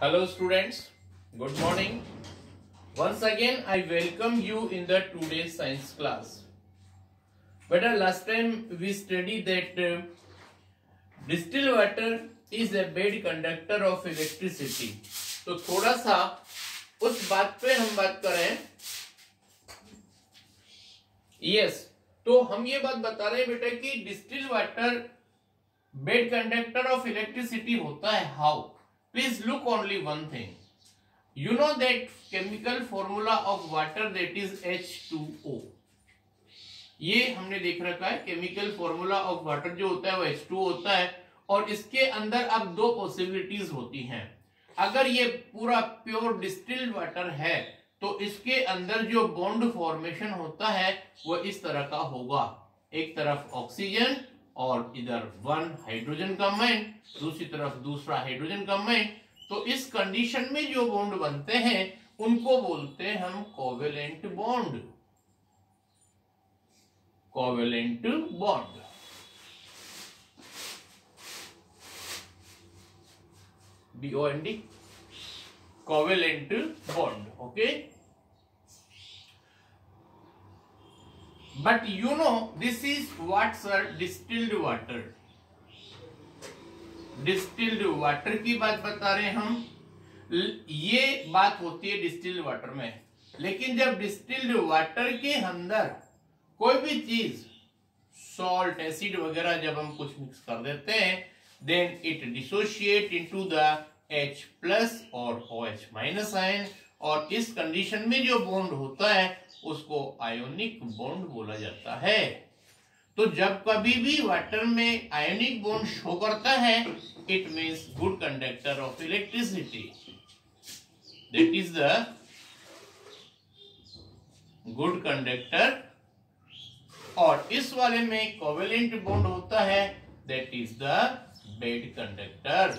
Hello students, good morning. Once again I welcome you in the today's science class. But last time we studied that distilled water is a bad conductor of electricity. तो थोड़ा सा उस बात पे हम बात करें. Yes, तो हम ये बात बता रहे हैं बेटा कि distilled water bad conductor of electricity होता है. How? Please look only one thing. You know that chemical formula of water, that is H2O. ये हमने देख रखा है. केमिकल फॉर्मूला ऑफ वाटर जो होता है वो H2O होता है और इसके अंदर अब दो पॉसिबिलिटीज होती हैं. अगर ये पूरा प्योर डिस्टिल्ड वाटर है तो इसके अंदर जो बॉन्ड फॉर्मेशन होता है वो इस तरह का होगा. एक तरफ ऑक्सीजन और इधर वन हाइड्रोजन कंबाइंड, दूसरी तरफ दूसरा हाइड्रोजन कंबाइंड. तो इस कंडीशन में जो बॉन्ड बनते हैं उनको बोलते हैं हम covalent bond. Covalent bond. BOND, covalent bond. Okay, but you know this is what's a distilled water. Distilled water की बात बता रहे हैं हम. ये बात होती है डिस्टिल्ड वाटर में. लेकिन जब डिस्टिल्ड वाटर के अंदर कोई भी चीज सॉल्ट एसिड वगैरह जब हम कुछ मिक्स कर देते हैं then it dissociate into the H plus और OH माइनस आयन. और इस कंडीशन में जो बॉन्ड होता है उसको आयोनिक बॉन्ड बोला जाता है. तो जब कभी भी वाटर में आयोनिक बॉन्ड शो करता है it means good conductor of electricity. That is the good conductor. और इस वाले में कोवेलेंट बॉन्ड होता है that is the bad conductor.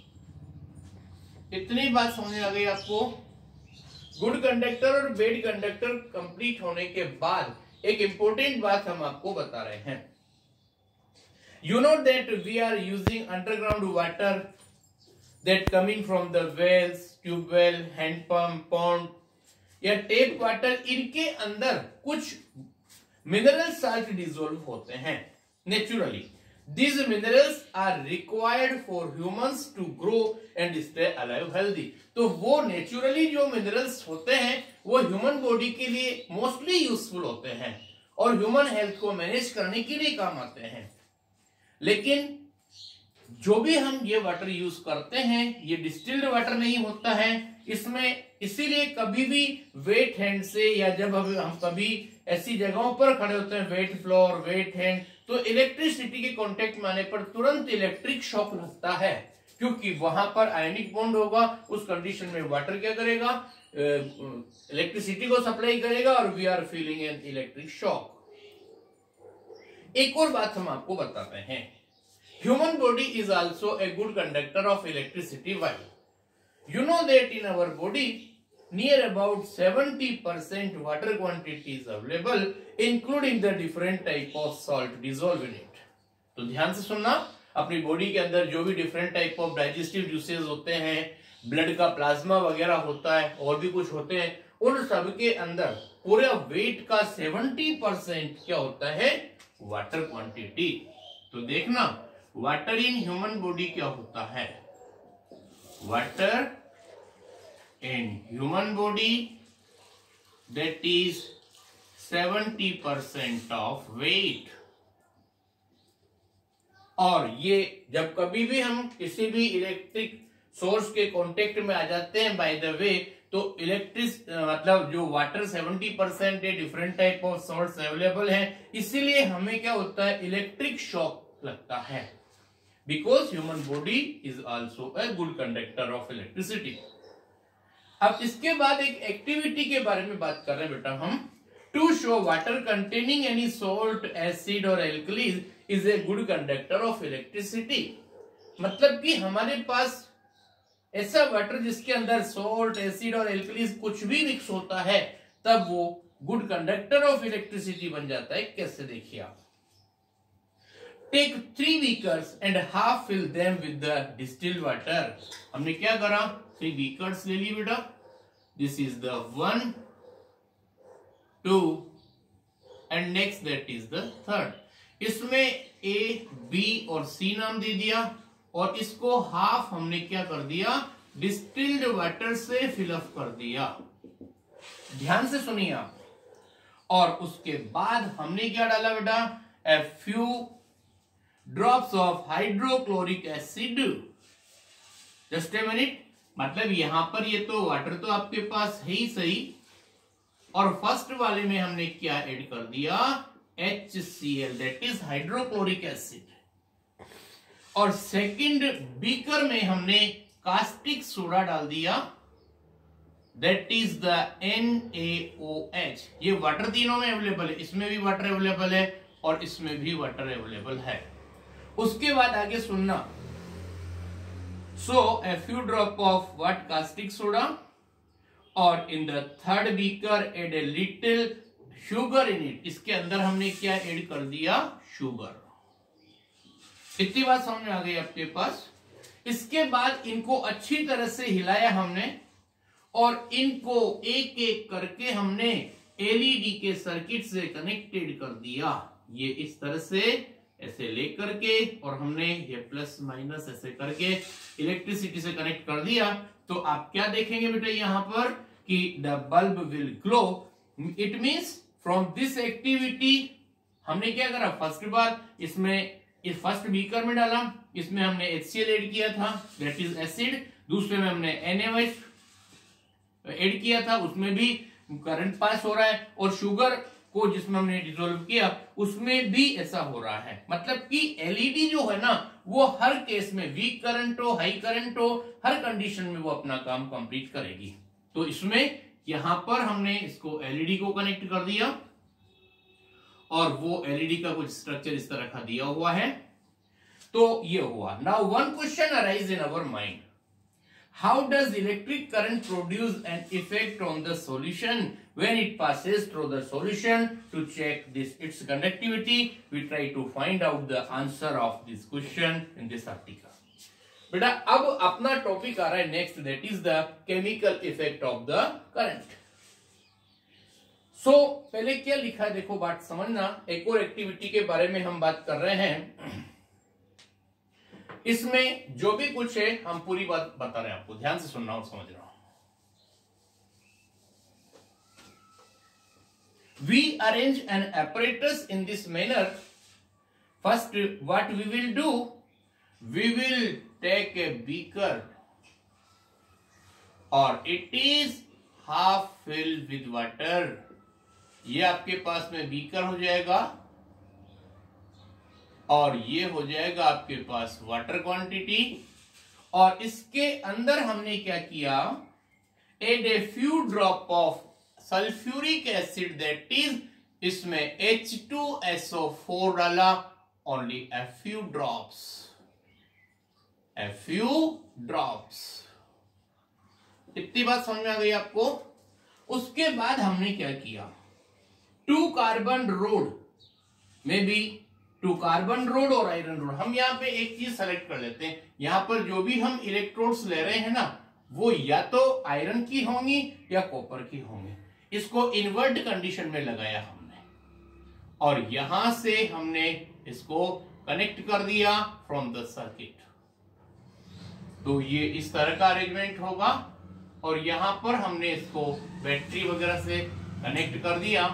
इतनी बात समझ आ गई आपको. गुड कंडक्टर और बैड कंडक्टर कंप्लीट होने के बाद एक इंपॉर्टेंट बात हम आपको बता रहे हैं. You know that we are using underground water that coming from the wells, tube well, hand pump, pond या टेप वाटर. इनके अंदर कुछ मिनरल साल्ट डिसॉल्व होते हैं naturally. These minerals are required for humans to grow and stay alive healthy. तो वो naturally जो minerals होते हैं वो ह्यूमन बॉडी के लिए मोस्टली यूजफुल होते हैं और ह्यूमन हेल्थ को मैनेज करने के लिए काम आते हैं. लेकिन जो भी हम ये वाटर यूज करते हैं ये डिस्टिल्ड वाटर नहीं होता है. इसमें इसीलिए कभी भी वेट हैंड से या जब हम कभी ऐसी जगहों पर खड़े होते हैं वेट फ्लोर वेट हैंड तो इलेक्ट्रिसिटी के कांटेक्ट में आने पर तुरंत इलेक्ट्रिक शॉक लगता है क्योंकि वहां पर आयनिक बॉन्ड होगा. उस कंडीशन में वाटर क्या करेगा, इलेक्ट्रिसिटी को सप्लाई करेगा और we are feeling an electric shock. एक और बात हम आपको बताते हैं. Human body is also a good conductor of electricity. Why? You know that in our body near about 70% water quantity is available including the different type of salt dissolved in it. तो ध्यान से सुनना. अपनी body के अंदर जो भी different type of digestive juices होते हैं, ब्लड का प्लाज्मा वगैरह होता है और भी कुछ होते हैं, उन सब के अंदर पूरे वेट का 70% क्या होता है, वाटर क्वांटिटी. तो देखना वाटर इन ह्यूमन बॉडी क्या होता है. Water in human body that is 70% of weight. और ये जब कभी भी हम किसी भी इलेक्ट्रिक सोर्स के कांटेक्ट में आ जाते हैं बाय द वे तो इलेक्ट्रिक मतलब जो वाटर 70% है, different type of source available है, इसीलिए हमें क्या होता है इलेक्ट्रिक शॉक लगता है. Because human body is also a good conductor of electricity. अब इसके बाद एक एक्टिविटी के बारे में बात कर रहे हैं बेटा हम. To show water containing any salt acid और alkalis is a good conductor of electricity. मतलब कि हमारे पास ऐसा वाटर जिसके अंदर सॉल्ट एसिड और एल्कलीज कुछ भी मिक्स होता है तब वो गुड कंडक्टर ऑफ इलेक्ट्रिसिटी बन जाता है. कैसे देखिए आप. Take 3 beakers and half fill them with the distilled water. हमने क्या करा, 3 बीकर्स ले लिए बेटा, this is the 1 2 and next that is the third. इसमें A B और C नाम दे दिया और इसको हाफ हमने क्या कर दिया, डिस्टिल्ड वाटर से फिलअप कर दिया। ध्यान से सुनिए आप। और उसके बाद हमने क्या डाला बेटा, a few drops of hydrochloric acid. Just a minute, मतलब यहां पर ये तो वाटर तो आपके पास है ही सही, और फर्स्ट वाले में हमने क्या ऐड कर दिया, HCl, that is hydrochloric acid. और सेकंड बीकर में हमने कास्टिक सोडा डाल दिया, दैट इज द NaOH। ये वाटर तीनों में अवेलेबल है, इसमें भी वाटर अवेलेबल है और इसमें भी वाटर अवेलेबल है। उसके बाद आगे सुनना, सो a few drop of what, caustic soda, और in the third beaker add a little sugar in it. इसके अंदर हमने क्या ऐड कर दिया, शुगर। इतनी बात समझ में आ गई आपके पास। इसके बाद इनको अच्छी तरह से हिलाया हमने और इनको एक एक करके हमने एलईडी के सर्किट से कनेक्टेड कर दिया। ये इस तरह से ऐसे लेकर के और हमने ये प्लस माइनस ऐसे करके इलेक्ट्रिसिटी से कनेक्ट कर दिया। तो आप क्या देखेंगे बेटा यहां पर कि the bulb will glow. It means from this activity हमने क्या करा, फर्स्ट बार इसमें इस फर्स्ट बीकर में डाला, इसमें हमने HCl ऐड किया था, दैट इज एसिड। दूसरे में हमने NaOH ऐड किया था, उसमें भी करंट पास हो रहा है, और शुगर को जिसमें हमने डिसॉल्व किया उसमें भी ऐसा हो रहा है। मतलब कि एलईडी जो है ना वो हर केस में वीक करंट हो हाई करंट हो हर कंडीशन में वो अपना काम कंप्लीट करेगी। तो इसमें यहां पर हमने इसको एलईडी को कनेक्ट कर दिया और वो एलईडी का कुछ स्ट्रक्चर इस तरह का दिया हुआ है। तो ये हुआ। Now one question arise in our mind, how does electric current produce an effect on the solution when it passes through the solution? To check this its conductivity, we try to find out the answer of this question in this article. बेटा अब अपना topic आ रहा है next, that is the chemical effect of the current. So पहले क्या लिखा है देखो, बात समझना। एक और एक्टिविटी के बारे में हम बात कर रहे हैं, इसमें जो भी कुछ है हम पूरी बात बता रहे हैं आपको, ध्यान से सुनना और समझना। We arrange an apparatus in this manner. First, what we will do, we will take a beaker or it is half filled with water. ये आपके पास में बीकर हो जाएगा और ये हो जाएगा आपके पास वाटर क्वांटिटी, और इसके अंदर हमने क्या किया, add a few drop of sulphuric acid, that is इसमें H2SO4 डाला, only a few drops, a few drops। इतनी बात समझ में आ गई आपको। उसके बाद हमने क्या किया, 2 कार्बन रोड में भी 2 कार्बन रोड और आयरन रोड। हम यहाँ पे एक चीज सेलेक्ट कर लेते हैं, यहाँ पर जो भी हम इलेक्ट्रोड्स ले रहे हैं ना वो या तो आयरन की होंगी या कॉपर की होंगी। इसको इन्वर्ट कंडीशन में लगाया हमने और यहां से हमने इसको कनेक्ट कर दिया फ्रॉम द सर्किट। तो ये इस तरह का अरेंजमेंट होगा और यहां पर हमने इसको बैटरी वगैरह से कनेक्ट कर दिया।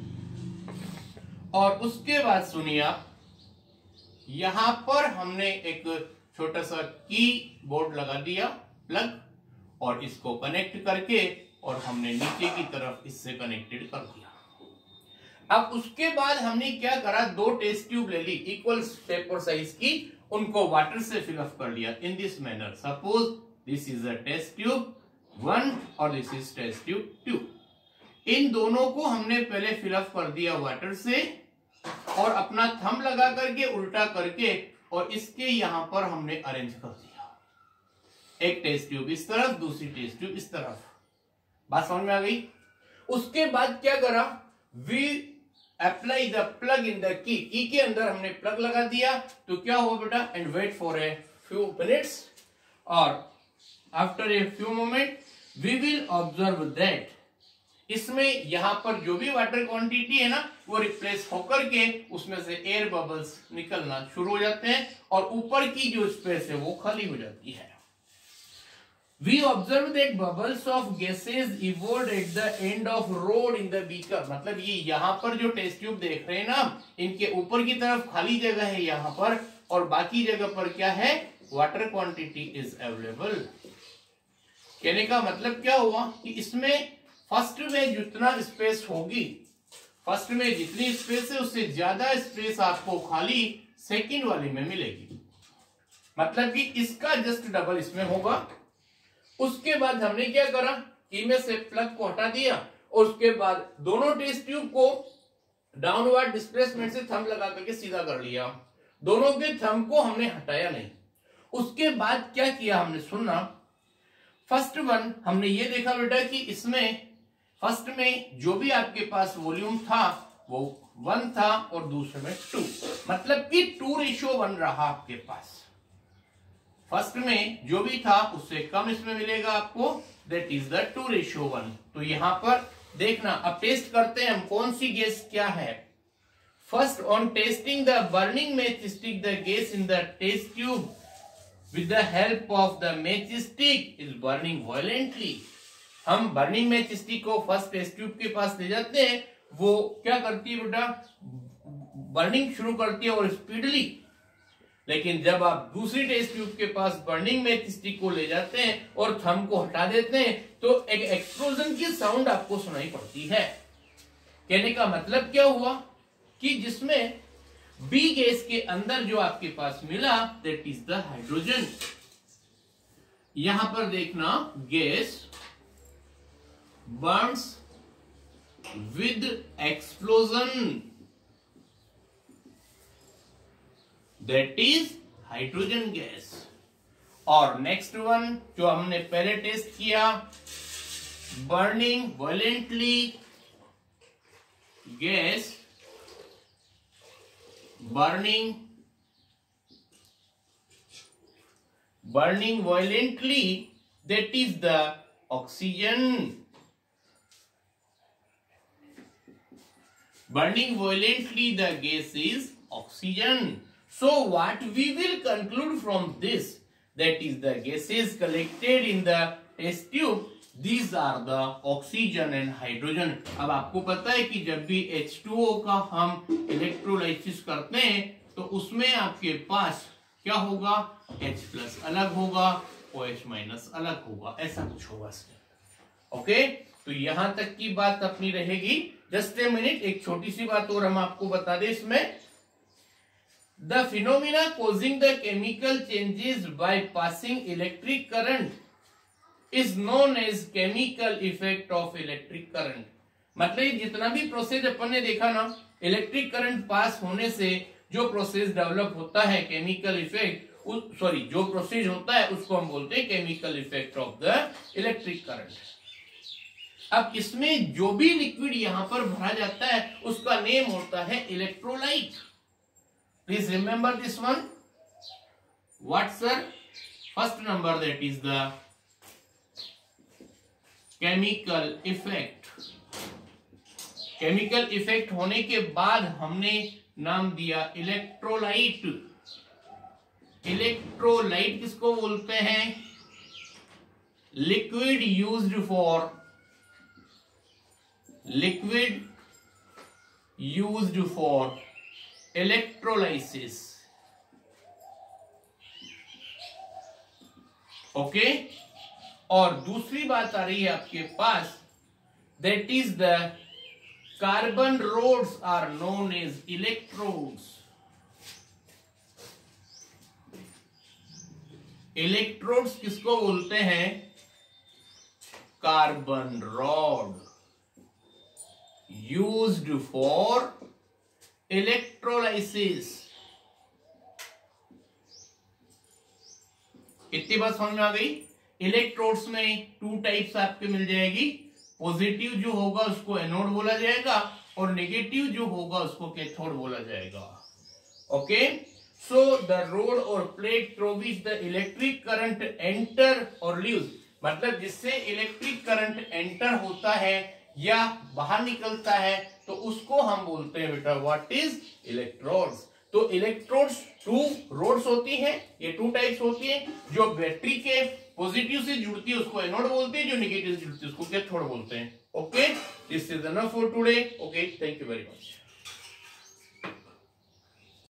और उसके बाद सुनिए आप, यहां पर हमने एक छोटा सा की बोर्ड लगा दिया प्लग, और इसको कनेक्ट करके और हमने नीचे की तरफ इससे कनेक्टेड कर दिया। अब उसके बाद हमने क्या करा, 2 टेस्ट ट्यूब ले ली इक्वल शेप और साइज की, उनको वाटर से फिलअप कर लिया in this manner. Suppose this is a test tube 1 और दिस इज टेस्ट ट्यूब 2। इन दोनों को हमने पहले फिलअप कर दिया वाटर से और अपना थंब लगा करके उल्टा करके और इसके यहां पर हमने अरेंज कर दिया। एक टेस्ट ट्यूब इस तरफ, दूसरी टेस्ट ट्यूब इस तरफ। बात समझ में आ गई। उसके बाद क्या करा, we apply the plug in the key के अंदर हमने प्लग लगा दिया तो क्या हुआ बेटा, and wait for a few minutes, और after a few moment we will observe that इसमें यहां पर जो भी वाटर क्वांटिटी है ना वो रिप्लेस होकर के उसमें से एयर बबल्स निकलना शुरू हो जाते हैं और ऊपर की जो स्पेस है वो खाली हो जाती है। We observe that bubbles of gases evolved at the end of rod in the beaker, मतलब ये यहाँ पर जो टेस्ट ट्यूब देख रहे हैं ना, इनके ऊपर की तरफ खाली जगह है यहाँ पर और बाकी जगह पर क्या है, वाटर क्वांटिटी इज अवेलेबल। कहने का मतलब क्या हुआ कि इसमें फर्स्ट में जितना स्पेस होगी, फर्स्ट में जितनी स्पेस है उससे ज्यादा स्पेस आपको खाली सेकंड वाली में मिलेगी, मतलब कि इसका जस्ट डबल इसमें होगा। उसके बाद हमने क्या करा, की में से प्लग को हटा दिया और उसके बाद दोनों टेस्ट ट्यूब को डाउनवर्ड डिस्प्लेसमेंट से थंब लगा करके सीधा कर लिया, दोनों के थंब को हमने हटाया नहीं। उसके बाद क्या किया हमने, सुनना, फर्स्ट वन हमने ये देखा बेटा कि इसमें फर्स्ट में जो भी आपके पास वॉल्यूम था वो 1 था और दूसरे में 2, मतलब कि 2:1 रहा आपके पास। फर्स्ट में जो भी था उससे कम इसमें मिलेगा आपको, दैट इज द 2:1। तो यहां पर देखना, अब टेस्ट करते हैं हम कौन सी गैस क्या है। First, on testing the burning matchstick the gas in the test tube with the help of the matchstick is burning violently. हम बर्निंग मैचस्टिक को फर्स्ट टेस्ट ट्यूब के पास ले जाते हैं, वो क्या करती है बेटा, बर्निंग शुरू करती है और स्पीडली। लेकिन जब आप दूसरी टेस्ट ट्यूब के पास बर्निंग मैचस्टिक को ले जाते हैं और थंब को हटा देते हैं तो एक एक्सप्लोजन की साउंड आपको सुनाई पड़ती है। कहने का मतलब क्या हुआ कि जिसमें बी गैस के अंदर जो आपके पास मिला दैट इज द हाइड्रोजन। यहां पर देखना, gas burns with explosion, that is hydrogen gas. और नेक्स्ट वन जो हमने पहले टेस्ट किया, burning violently gas, burning violently, that is the oxygen. Burning violently the gas is oxygen. So what we will conclude from this, that is the gases collected in the test tube, these are the oxygen and hydrogen. अब आपको पता है कि जब भी H2O का हम electrolysis करते हैं तो उसमें आपके पास क्या होगा, H+ अलग होगा, OH- अलग होगा, ऐसा कुछ होगा इसमें। ओके, तो यहां तक की बात अपनी रहेगी। जस्ट ए मिनट, एक छोटी सी बात और हम आपको बता दें इसमें, the phenomena causing the chemical changes by passing electric current is known as chemical effect of electric current. मतलब जितना भी प्रोसेस अपन ने देखा ना, इलेक्ट्रिक करंट पास होने से जो प्रोसेस डेवलप होता है, केमिकल इफेक्ट, जो प्रोसेस होता है उसको हम बोलते हैं chemical effect of the electric current. अब इसमें जो भी लिक्विड यहां पर भरा जाता है उसका नेम होता है electrolyte. Please remember this one. What sir? First number that is the chemical effect. Chemical effect होने के बाद हमने नाम दिया इलेक्ट्रोलाइट। इलेक्ट्रोलाइट किसको बोलते हैं? Liquid used for electrolysis. Okay, और दूसरी बात आ रही है आपके पास, that is the carbon rods are known as electrodes. Electrodes किसको बोलते हैं? Carbon rod used for electrolysis. कितनी बात समझ में आ गई? इलेक्ट्रोड्स में 2 टाइप्स आपके मिल जाएगी। पॉजिटिव जो होगा उसको एनोड बोला जाएगा और नेगेटिव जो होगा उसको कैथोड बोला जाएगा। ओके, सो द रोड और plate through which the electric current enter और लीव्स, मतलब जिससे इलेक्ट्रिक करंट एंटर होता है या बाहर निकलता है तो उसको हम बोलते हैं बेटा व्हाट इज इलेक्ट्रोड्स। तो इलेक्ट्रोड्स टू रोड्स होती हैं, ये टू टाइप्स होती है, जो बैटरी के पॉजिटिव से जुड़ती है उसको एनोड बोलते हैं, जो नेगेटिव से जुड़ती है उसको कैथोड बोलते हैं। Okay, this is enough for today. Okay, thank you very much.